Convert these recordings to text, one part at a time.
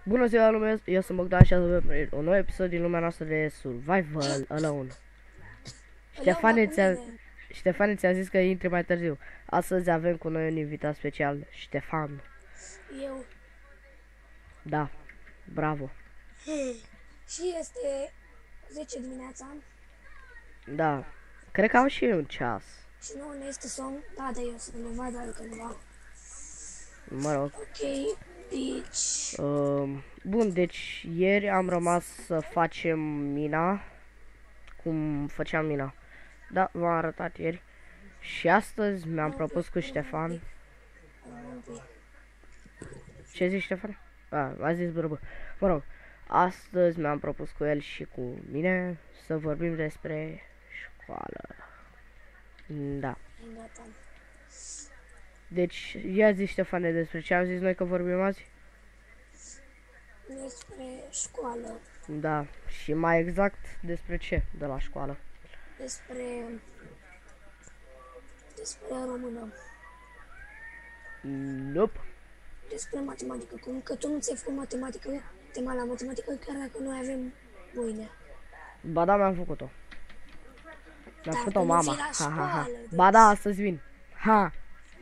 Bună ziua lume, eu sunt Bogdan și azi avem un nou episod din lumea noastră de Survival Alone. Ștefane ți-a zis că intri mai târziu. Astăzi avem cu noi un invitat special, Ștefan. Eu. Da, bravo. Și este 10 dimineața Da, cred că au și un ceas. și nu ne este somn. Da, eu sunt undeva, dar că nu. Mă rog. Ok, deci... Bun, deci ieri am rămas să facem mina. Cum făceam mina. Da, v-am arătat ieri. Și astăzi mi-am propus cu Ștefan. Ce zici, Ștefan? A zis bărbă. Mă rog, astăzi mi-am propus cu el și cu mine să vorbim despre școală. Da. Deci, ia zi, Ștefane, despre ce am zis noi că vorbim azi? Despre școală. Da, și mai exact despre ce de la școală? Despre română. Nope. Despre matematică. Cum că tu nu ți-ai făcut matematică, tema la matematică, chiar dacă noi avem mâine. Ba da, mi-am făcut-o. Mi-a făcut-o mama. Ha. Ba da, astăzi vin. Ha.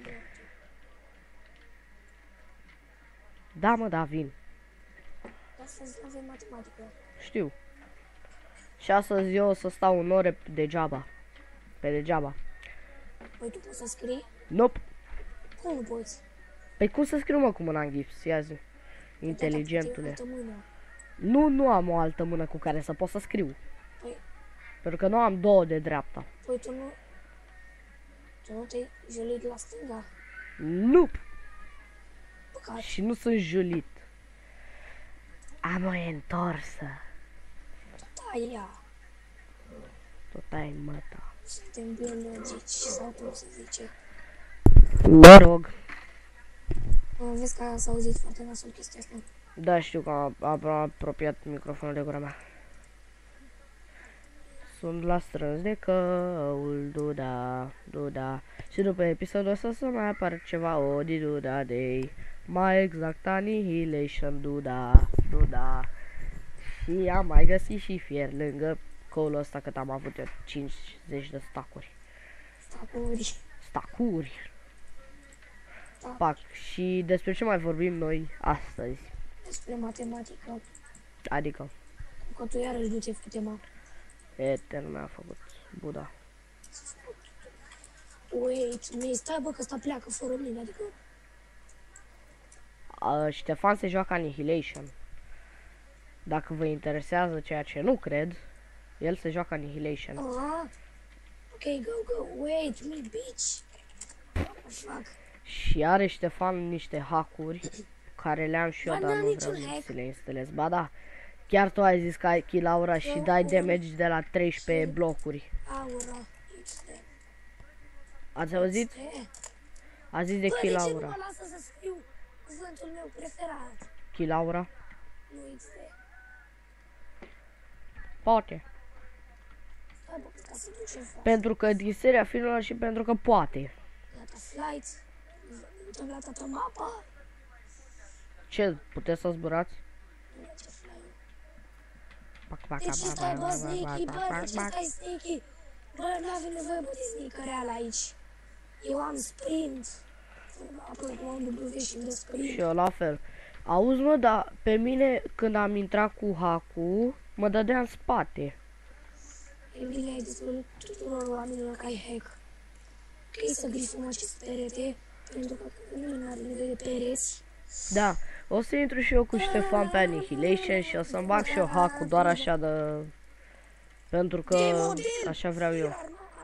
Da, mă, da, vin. Astăzi nu avem matematică. Știu. Și astăzi eu o să stau în ore degeaba. Pe degeaba. Păi tu poți să scrii? Nope. Cum nu poți? Păi cum să scriu, mă, cu mâna în gips? Ia zi. Inteligentule. Păi, Nu am o altă mână cu care să pot să scriu. Păi, Pentru că nu am două de dreapta. păi tu nu te-ai julit la stânga? Nope. Păcat. Și nu sunt julit. Am o întorsă. Da, ea. Tot ai măta. Suntem biologici sau cum se zice. Mă rog. Vezi că s-a auzit foarte nasul chestia asta. Da, știu că am apropiat microfonul de gura mea. Sunt la strâns de căul, duda. Și după episodul ăsta să mai apară ceva odi duda day. Mai exact Annihilation, duda. Și am mai găsit și fier lângă coul ăsta, cât am avut eu 50 de stacuri. Stacuri. Pac. Și despre ce mai vorbim noi astăzi? Despre matematică. Adică? Că tu iarăși nu ți-ai făcut tema. Etern mi-a făcut Buda. Wait, stai bă că ăsta pleacă fără mine, adică... Ștefan se joacă Annihilation. Dacă vă interesează, ceea ce nu cred, el se joacă Annihilation. Ok, go, wait me, bitch. Fuck. Și are Ștefan niște hackuri care le-am și eu, dar nu vreau să le instalez. Ba da, chiar tu ai zis că ai kill aura și dai damage de la 13 blocuri. Aura. Ați auzit? A zis de kill aura. De ce nu mă lasă să scriu cuvântul meu preferat? Kill aura? Nu XD. Poate. Pentru că din seria filmelor și pentru că poate. Gata, flight. Uităm la toată mapa. Ce? Puteți să zburați? De ce stai, bă, sneaky, bă, de ce stai sneaky? Bă, n-avem nevoie, bă, de sneaker real aici. Eu am sprint. Apoi cu W și de sprint. Și eu la fel. Auzi, mă, dar pe mine când am intrat cu hack-ul, mă dădea în spate. E bine, ai destul tuturor oamenilor că ai hack. Ok, să grifăm acest perete, pentru că nu are nevoie de pereți. Da, o să intru și eu cu Ștefan pe Annihilation și o să-mi bag și eu hack-ul doar așa de... Pentru că așa vreau eu.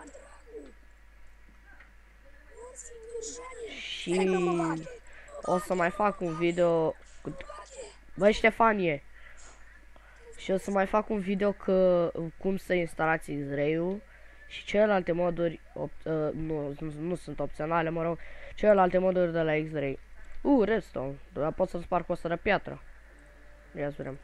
Și o să mai fac un video cu... Băi, Ștefanie! Și o să mai fac un video că cum să instalați X-Ray-ul și celelalte moduri nu sunt opționale, mă rog, celelalte moduri de la X-Ray. Redstone, dar pot să sparg cu o de piatră. Ia să vedem.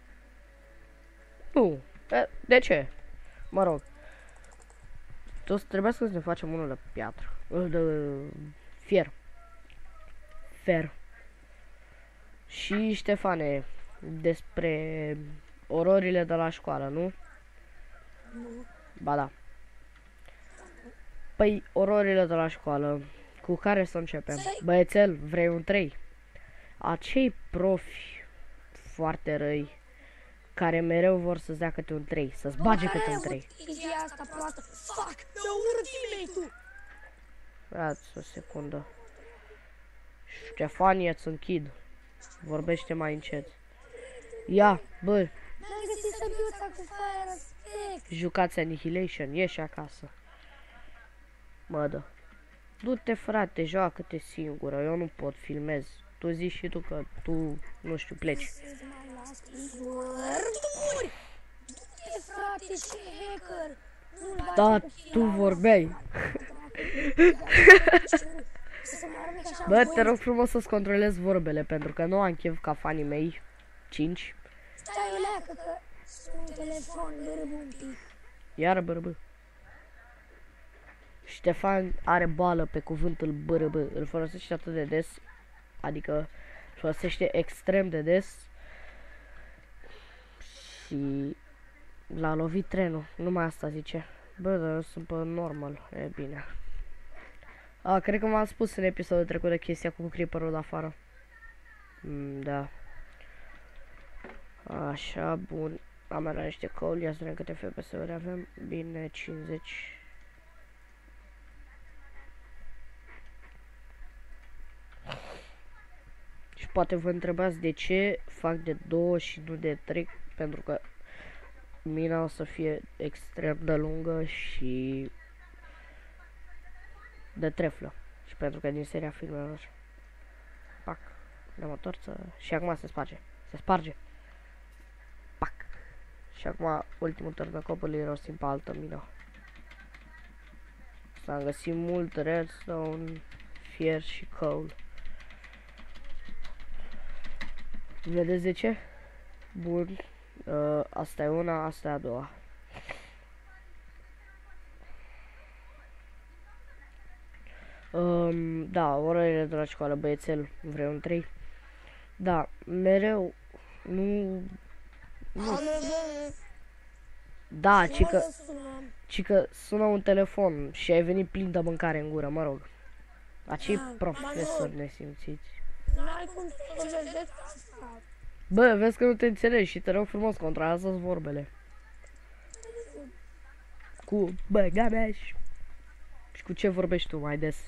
Nu, de ce? Mă rog. Trebuie să ne facem unul de piatră, de fier. Fer. Și Ștefane, despre ororile de la școală, nu? Nu. Ba da. Păi, ororile de la școală, cu care să începem? Băiețel, vrei un 3? Acei profi foarte răi, care mereu vor să-ți dea câte un 3, să-ți bage câte un 3. Ideea asta proastă. Fuck, mi-a urât teammate-ul. Dați o secundă. Ștefanie, îți închid. Vorbește mai încet. Ia, bă, N-am găsit săbiuța cu fire respect. jucați Annihilation, ieși acasă. Mă dă. Du-te, frate, joacă-te singură, eu nu pot, filmez. Tu zici și tu că tu, nu știu, pleci. Să mai las vârduri. Du-te, frate, ce hacker. Nu-l bagi Da, cu tu chila, vorbeai. să mă arunc așa Bă, voi. te rog frumos să-ți controlezi vorbele, pentru că nu am chef ca fanii mei. 5. Stai o leacă că sunt un telefon, bărâb un pic. Iară bărbă. Ștefan are boală pe cuvântul bărâbă. Îl folosește atât de des. Adică îl folosește extrem de des. Și l-a lovit trenul. Numai asta zice. Bă, dar eu sunt pe normal. E bine. Cred că m-am spus în episodul trecut de chestia cu creeper-ul de afară. Da. Așa, bun. Am mai niște call, ia să vedem câte FPS-uri avem. Bine, 50. Și poate vă întrebați de ce fac de 2 și nu de 3, pentru că mina o să fie extrem de lungă și de treflă. Și pentru că din seria filmelor. Pac. Ne-am întoarță. Și acum se sparge. Se sparge. Pac. Și acum ultimul turn de copul îi rostim pe altă mină. S-a găsit mult redstone, fier și coal. Vedeți de ce? Bun. Asta e una, asta e a doua. Da, orele de la școală, băiețel, vrei un 3? Da, mereu, nu... Da, ci că sună un telefon și ai venit plin de mâncare în gură, mă rog. Acei profesori nesimțiți. N-ai cum să vedeți asta. Bă, vezi că nu te înțelegi și te rog frumos, controlează-ți vorbele. Cu băga mea și cu ce vorbești tu mai des?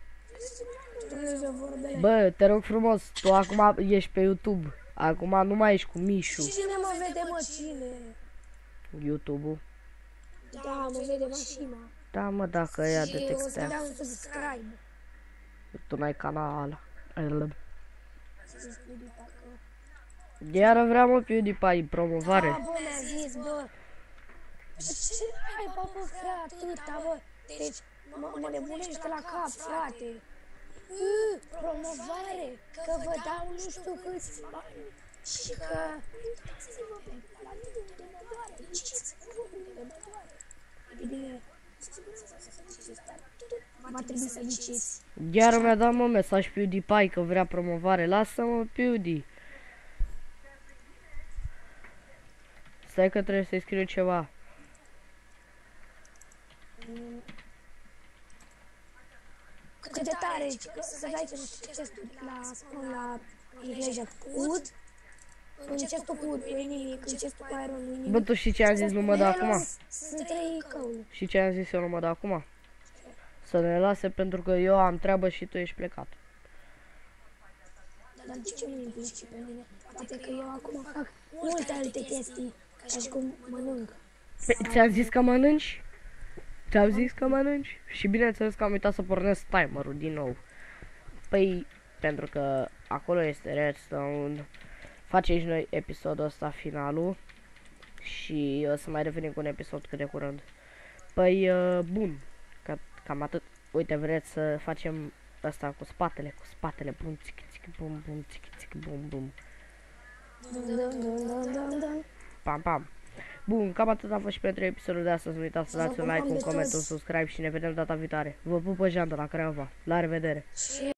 Bă, te rog frumos, tu acum ești pe YouTube. Acum nu mai ești cu Mișu. Cine mă vede, mă, cine? YouTube-ul. Da, mă vede mașina. Da, mă, dacă ea Și o să detectează. dau un subscribe. Tu n-ai canal. Să spui de parcă. Iar vreau mă PewDiePie, promovare. Da, bă, mi-a zis, bă. Ce ai, bă, frate, atâta, bă? Deci, mă nebunește la cap, frate. Promovare, că vă dau nu știu câți bani. Și că... Bine, va trebui să ziceți. Iar mi-a dat mă mesaj PewDiePie că vrea promovare. Lasă-mă, Pewdie. Stai că trebuie să-i scriu ceva. Cât de tare, să dai chestul la engleză cud, în chestul cu nimic, în chestul cu iron nimic. Bă, tu știi ce am zis, nu mă dă acum? Sunt 3 căuni. Și ce am zis eu, nu mă dă acum? Să ne lase pentru că eu am treabă și tu ești plecat. Dar de ce nu implici pe mine? Poate că eu acum fac multe alte chestii, ca și cum mănânc. Ți-am zis că mănânci? Ți-am zis că mănânci? Și bineînțeles că am uitat să pornesc timerul din nou. Păi, pentru că acolo este redstone. Facem și noi episodul ăsta, finalul. Și o să mai revenim cu un episod cât de curând. Păi, bun. Cam atât. Uite, vreți să facem asta cu spatele, bum, țic, țic, bum, bum, țic, țic, bum, bum. Pam, pam. Bun, cam atât a fost și pentru episodul de astăzi. Nu uitați să dați un like, un coment, un subscribe și ne vedem data viitoare. Vă pupă Jean de la Craiova. La revedere!